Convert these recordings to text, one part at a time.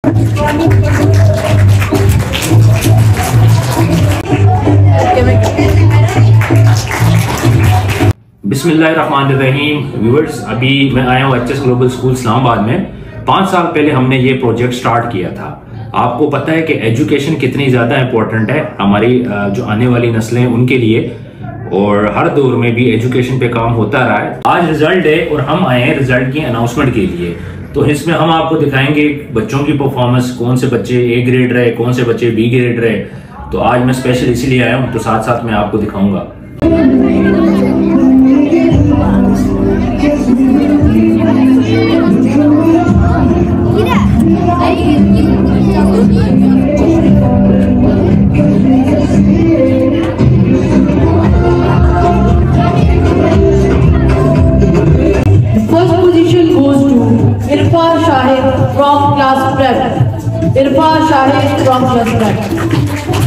बिस्मिल्लाहिर्रहमानिर्रहीम व्यूअर्स, अभी मैं आया हूँ एचएस ग्लोबल स्कूल इस्लामाबाद में। 5 साल पहले हमने ये प्रोजेक्ट स्टार्ट किया था। आपको पता है कि एजुकेशन कितनी ज़्यादा इम्पोर्टेंट है हमारी जो आने वाली नस्लें हैं उनके लिए, और हर दौर में भी एजुकेशन पे काम होता रहा है। आज रिजल्ट है और हम आए हैं रिजल्ट की अनाउंसमेंट के लिए। तो इसमें हम आपको दिखाएंगे बच्चों की परफॉर्मेंस, कौन से बच्चे ए ग्रेड रहे, कौन से बच्चे बी ग्रेड रहे। तो आज मैं स्पेशल इसीलिए आया हूँ, तो साथ साथ मैं आपको दिखाऊंगा। First position goes to Irfa Shahid from class prep. Irfa Shahid from class prep.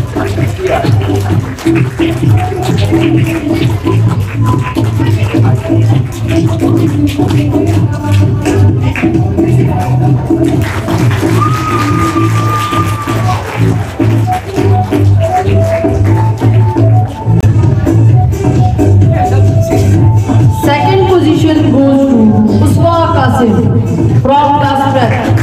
Second position goes to Uswa Qasim from class prep.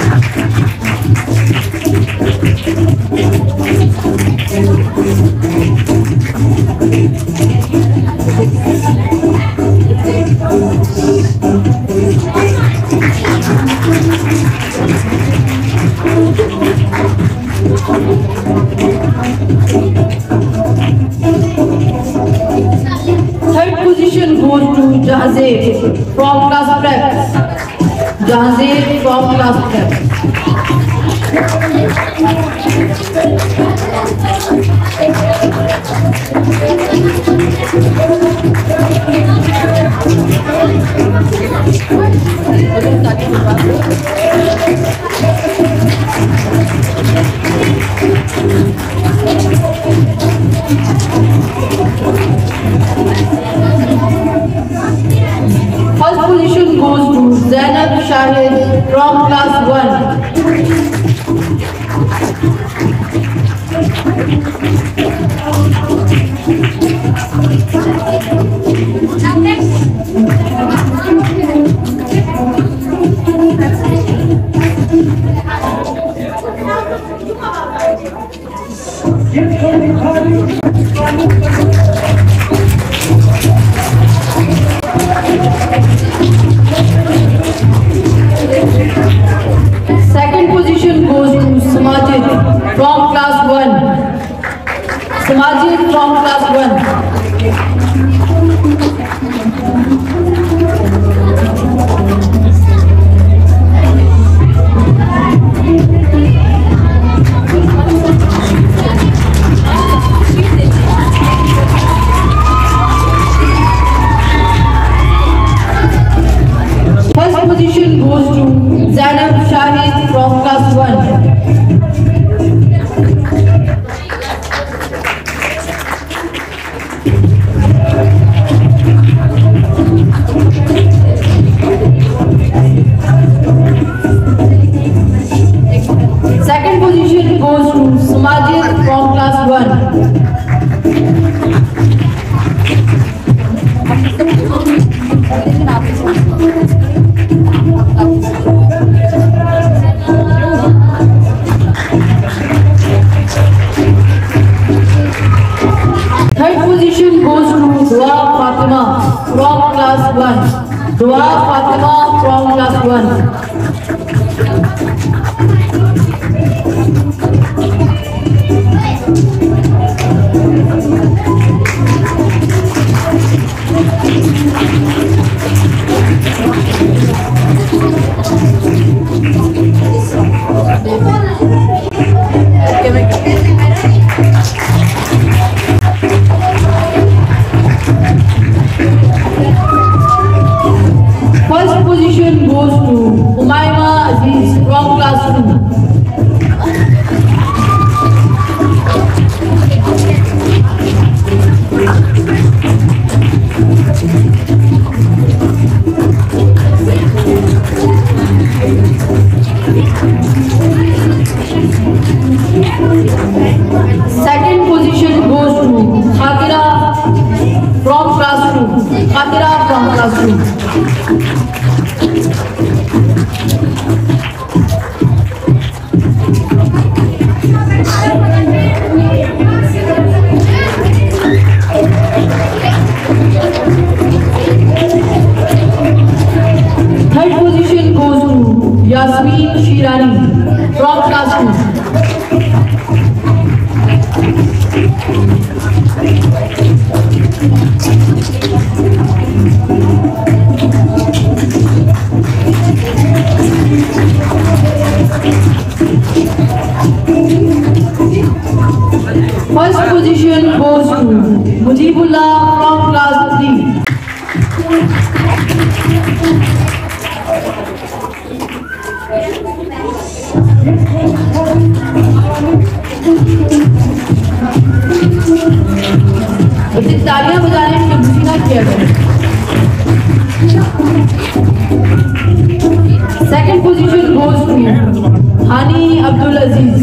Third position goes to Jahazir from class prep. Jahazir from class prep. First position goes to Zainab Shahid from class 1. Second position goes to Samajid from class 1. Samajid from class 1. First position goes to Zainab Shahid from class 1. Second position goes to Samajid from class 1. Third position goes to Dua Fatima from class 1. Dua Fatima from class 1. First position goes to Umayma Aziz from class 2. Second position goes to Khatira from class 2. Khatira from class 2. Third position goes to Yasmin Shirani from class 2. First position goes to Mujibullah from class 3. तालियां बजाने में कंजूसी ना किया करें। Second position goes to Hani Abdul Aziz.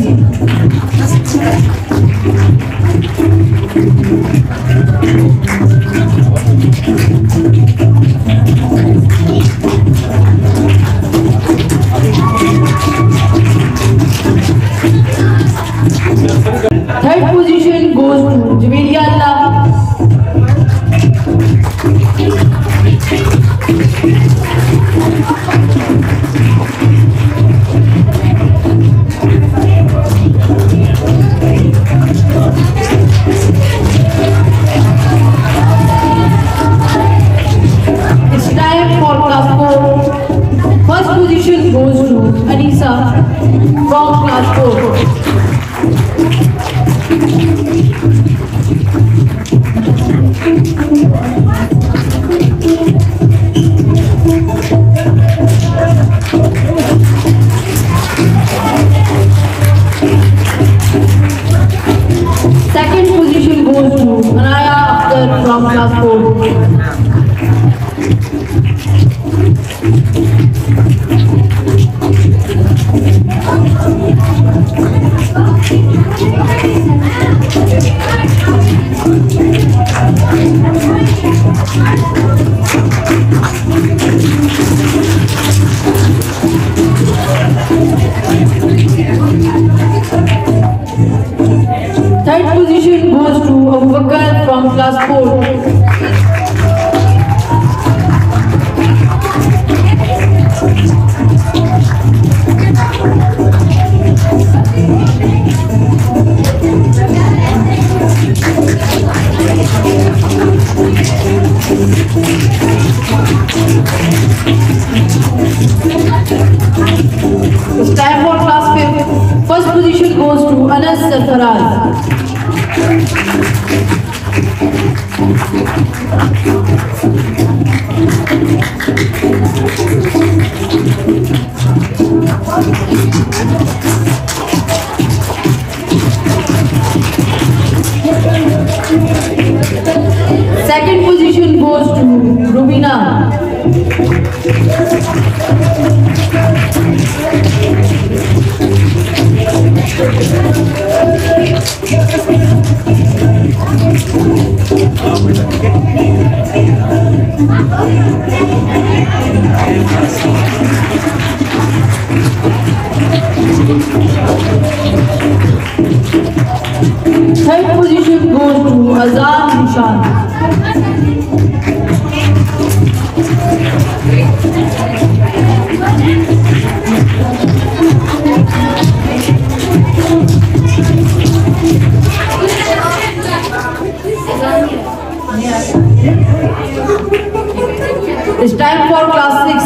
Third position goes to Jumelia Allah. It's time for class 4. First position goes to Anisa from class 4. Second position goes to Anaya Akhtar from class 4. Third position goes to Abu Bakr from class 4. It's time for class 5. First position goes to Anas Sarfaraz. Second position goes to Rubina. Third position goes to Azan Nishan. It's time for class 6.